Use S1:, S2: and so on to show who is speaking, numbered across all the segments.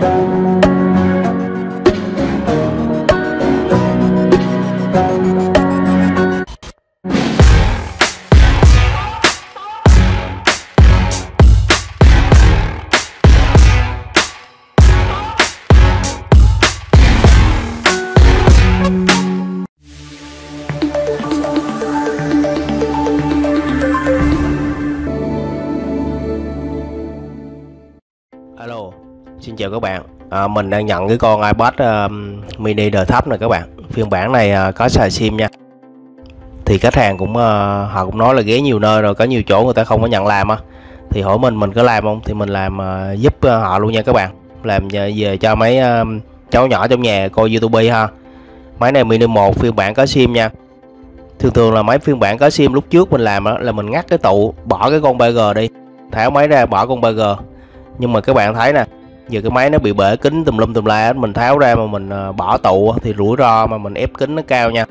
S1: Alo, xin chào các bạn. Mình đang nhận cái con iPad mini đời thấp này các bạn. Phiên bản này có xài sim nha. Thì khách hàng cũng họ cũng nói là ghé nhiều nơi rồi, có nhiều chỗ người ta không có nhận làm á. Thì hỏi mình có làm không? Thì mình làm giúp họ luôn nha các bạn. Làm về cho mấy cháu nhỏ trong nhà coi YouTube ha. Máy này mini 1 phiên bản có sim nha. Thường là mấy phiên bản có sim lúc trước mình làm là mình ngắt cái tụ, bỏ cái con 3G đi, tháo máy ra bỏ con 3G. Nhưng mà các bạn thấy nè, giờ cái máy nó bị bể kính tùm lum tùm la, mình tháo ra mà mình bỏ tụ thì rủi ro mà mình ép kính nó cao nha.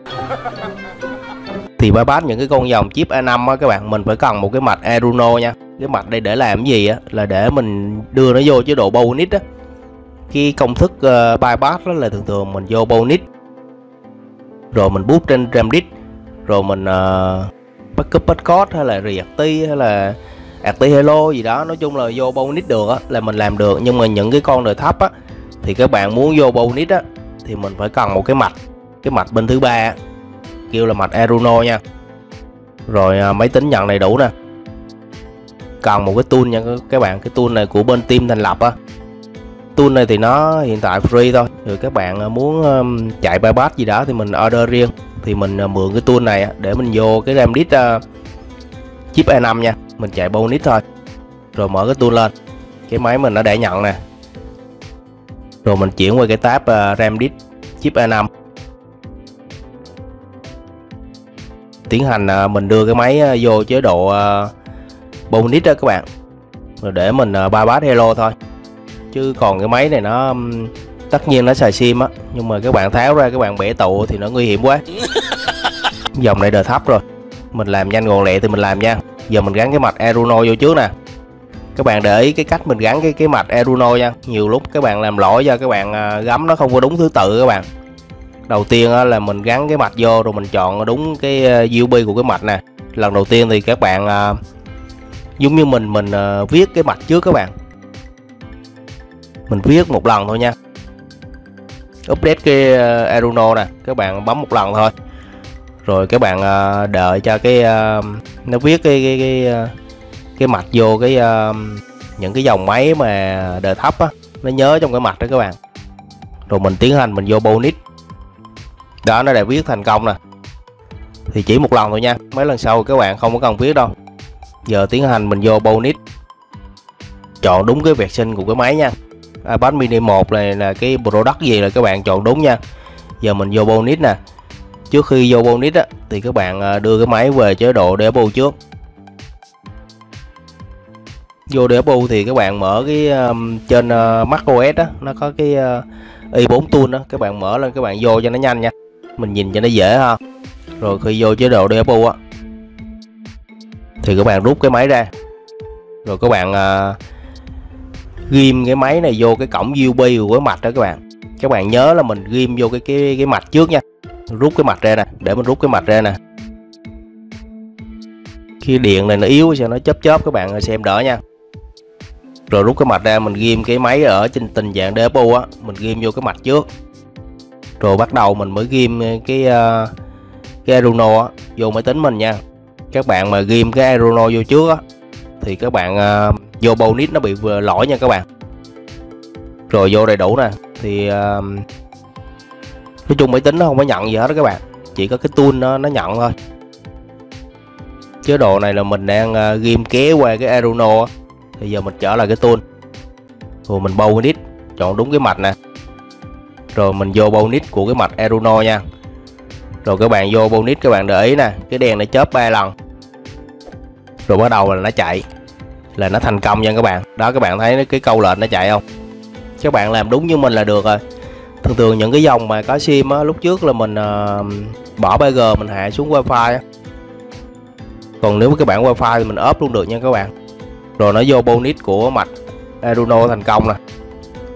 S1: Thì bypass những cái con dòng chip A5 á các bạn, mình phải cần một cái mạch Arduino nha. Cái mạch đây để làm cái gì á, là để mình đưa nó vô chế độ bonus á. Cái công thức bypass đó là thường mình vô bonus, rồi mình bút trên RAM disk, rồi mình backup passcode hay là reactive hay là Acti Hello gì đó, nói chung là vô bonus được á là mình làm được. Nhưng mà những cái con đời thấp á thì các bạn muốn vô bonus á thì mình phải cần một cái mạch bên thứ ba kêu là mạch Arduino nha. Rồi máy tính nhận đầy đủ nè, cần một cái tool nha các bạn. Cái tool này của bên team thành lập á. Tool này thì nó hiện tại free thôi, rồi các bạn muốn chạy bypass gì đó thì mình order riêng. Thì mình mượn cái tool này để mình vô cái RAM disk chip A5 nha, mình chạy bonus thôi. Rồi mở cái tool lên, cái máy mình nó để nhận nè, rồi mình chuyển qua cái tab RAM disk chip A5, tiến hành mình đưa cái máy vô chế độ bonus đó các bạn, rồi để mình bypass hello thôi. Chứ còn cái máy này nó tất nhiên nó xài sim á, nhưng mà các bạn tháo ra các bạn bẻ tụ thì nó nguy hiểm quá. Dòng này đời thấp rồi, mình làm nhanh gọn lẹ thì mình làm nha. Giờ mình gắn cái mạch Arduino vô trước nè. Các bạn để ý cái cách mình gắn cái mạch Arduino nha. Nhiều lúc các bạn làm lỗi do các bạn gắm nó không có đúng thứ tự các bạn. Đầu tiên là mình gắn cái mạch vô rồi mình chọn đúng cái USB của cái mạch nè. Lần đầu tiên thì các bạn giống như mình viết cái mạch trước các bạn. Mình viết một lần thôi nha. Update cái Arduino nè, các bạn bấm một lần thôi. Rồi các bạn đợi cho cái nó viết cái mạch vô cái những cái dòng máy mà đời thấp á, nó nhớ trong cái mạch đó các bạn. Rồi mình tiến hành mình vô bonus. Đó, nó đã viết thành công nè. Thì chỉ một lần thôi nha, mấy lần sau các bạn không có cần viết đâu. Giờ tiến hành mình vô bonus, chọn đúng cái version của cái máy nha. iPad mini 1 này là cái product gì là các bạn chọn đúng nha. Giờ mình vô bonus nè. Trước khi vô bonus á thì các bạn đưa cái máy về chế độ debug trước. Vô debug thì các bạn mở cái trên macOS á, nó có cái i4 tool đó, các bạn mở lên các bạn vô cho nó nhanh nha. Mình nhìn cho nó dễ ha. Rồi khi vô chế độ debug á thì các bạn rút cái máy ra. Rồi các bạn ghim cái máy này vô cái cổng USB của cái mạch đó các bạn. Các bạn nhớ là mình ghim vô cái mạch trước nha. Rút cái mạch ra nè, để mình rút cái mạch ra nè. Khi điện này nó yếu sao nó chớp các bạn xem đỡ nha. Rồi rút cái mạch ra, mình ghim cái máy ở trên tình trạng debug á, mình ghim vô cái mạch trước. Rồi bắt đầu mình mới ghim cái Arduino á vô máy tính mình nha. Các bạn mà ghim cái Arduino vô trước á thì các bạn vô bonus nó bị lỗi nha các bạn. Rồi vô đầy đủ nè. Thì nói chung máy tính nó không có nhận gì hết đó các bạn, chỉ có cái tool nó nhận thôi. Chế độ này là mình đang ghim kéo qua cái Arduino. Thì giờ mình trở lại cái tool, rồi mình bonus, chọn đúng cái mạch nè. Rồi mình vô bonus của cái mạch Arduino nha. Rồi các bạn vô bonus, các bạn để ý nè, cái đèn nó chớp 3 lần. Rồi bắt đầu là nó chạy, là nó thành công nha các bạn. Đó, các bạn thấy cái câu lệnh nó chạy không? Các bạn làm đúng như mình là được rồi. Thường những cái dòng mà có sim á, lúc trước là mình bỏ 3G mình hạ xuống wifi á. Còn nếu cái bản wifi thì mình ốp luôn được nha các bạn. Rồi nó vô bonus của mạch Arduino thành công nè.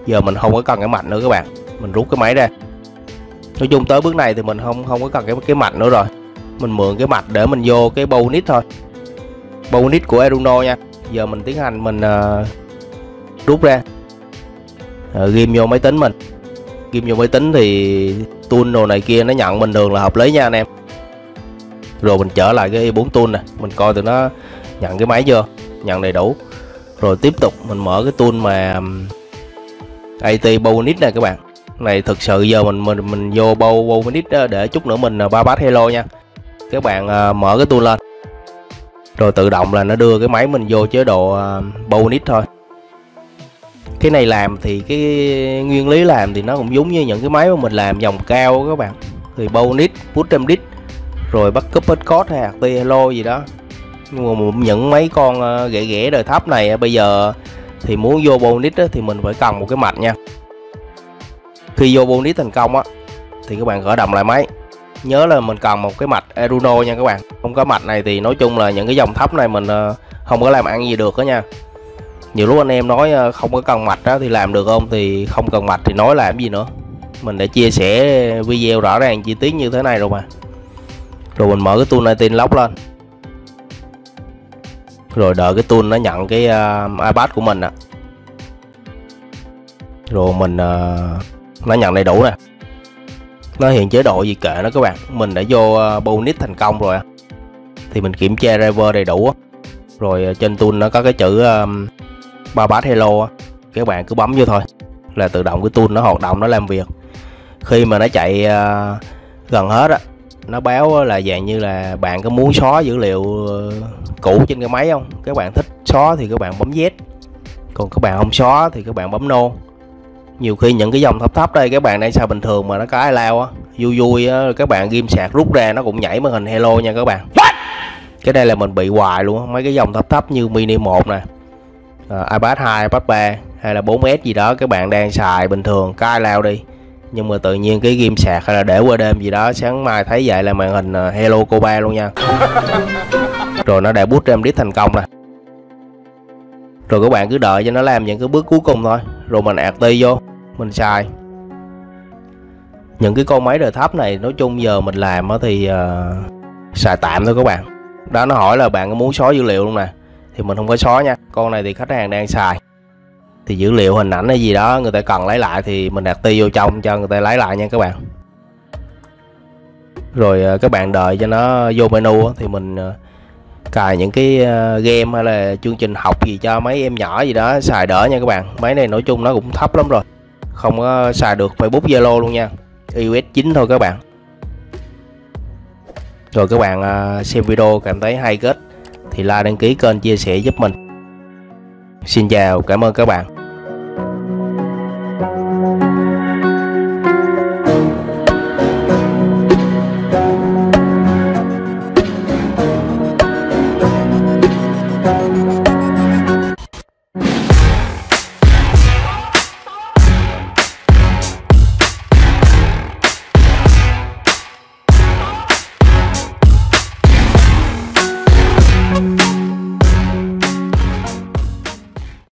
S1: Giờ mình không có cần cái mạch nữa các bạn, mình rút cái máy ra. Nói chung tới bước này thì mình không có cần cái mạch nữa rồi. Mình mượn cái mạch để mình vô cái bâu nít thôi, bâu nít của Arduino nha. Giờ mình tiến hành mình rút ra, ghim vô máy tính mình. Ghim vô máy tính thì tool đồ này kia nó nhận bình thường là hợp lý nha anh em. Rồi mình trở lại cái i4 tool nè, mình coi tụi nó nhận cái máy chưa, nhận đầy đủ. Rồi tiếp tục mình mở cái tool mà AT Bonus nè các bạn. Này thực sự giờ mình vô Bonus để chút nữa mình bypass hello nha. Các bạn mở cái tool lên, rồi tự động là nó đưa cái máy mình vô chế độ Bonus thôi. Cái này làm thì cái nguyên lý làm thì nó cũng giống như những cái máy mà mình làm dòng cao các bạn. Thì Bonus, Push Disk, rồi backup code hay RT hello gì đó. Nhưng mà những mấy con ghẻ ghẻ đời thấp này bây giờ thì muốn vô Bonus thì mình phải cần một cái mạch nha. Khi vô Bonus thành công á thì các bạn khởi động lại máy. Nhớ là mình cần một cái mạch Arduino nha các bạn. Không có mạch này thì nói chung là những cái dòng thấp này mình không có làm ăn gì được đó nha. Nhiều lúc anh em nói không có cần mạch đó thì làm được không, thì không cần mạch thì nói làm gì nữa. Mình đã chia sẻ video rõ ràng chi tiết như thế này rồi mà. Rồi mình mở cái tool này lock lên, rồi đợi cái tool nó nhận cái iPad của mình nè. Rồi mình nó nhận đầy đủ nè, nó hiện chế độ gì kệ nó các bạn. Mình đã vô Bonus thành công rồi, thì mình kiểm tra driver đầy đủ. Rồi trên tool nó có cái chữ bypass hello, các bạn cứ bấm vô thôi là tự động cái tool nó hoạt động, nó làm việc. Khi mà nó chạy gần hết á, nó báo là dạng như là bạn có muốn xóa dữ liệu cũ trên cái máy không. Các bạn thích xóa thì các bạn bấm yes, còn các bạn không xóa thì các bạn bấm no. Nhiều khi những cái dòng thấp đây các bạn đang xài bình thường mà nó có ai lao á, vui vui á, các bạn ghim sạc rút ra nó cũng nhảy màn hình hello nha các bạn. Cái đây là mình bị hoài luôn. Mấy cái dòng thấp như Mini 1 nè, iPad 2, iPad 3 hay là 4S gì đó, các bạn đang xài bình thường có ai lao đi, nhưng mà tự nhiên cái ghim sạc hay là để qua đêm gì đó, sáng mai thấy vậy là màn hình hello cô ba luôn nha. Rồi nó đã boot RAM disk thành công nè. Rồi các bạn cứ đợi cho nó làm những cái bước cuối cùng thôi, rồi mình ạt ti vô mình xài. Những cái con máy đời thấp này nói chung giờ mình làm thì xài tạm thôi các bạn. Đó, nó hỏi là bạn có muốn xóa dữ liệu luôn nè, thì mình không có xóa nha. Con này thì khách hàng đang xài, thì dữ liệu hình ảnh hay gì đó người ta cần lấy lại thì mình đặt ti vô trong cho người ta lấy lại nha các bạn. Rồi các bạn đợi cho nó vô menu thì mình cài những cái game hay là chương trình học gì cho mấy em nhỏ gì đó xài đỡ nha các bạn. Máy này nói chung nó cũng thấp lắm rồi, không có xài được Facebook Zalo luôn nha, iOS 9 thôi các bạn. Rồi các bạn xem video cảm thấy hay kết thì like, đăng ký kênh, chia sẻ giúp mình. Xin chào, cảm ơn các bạn.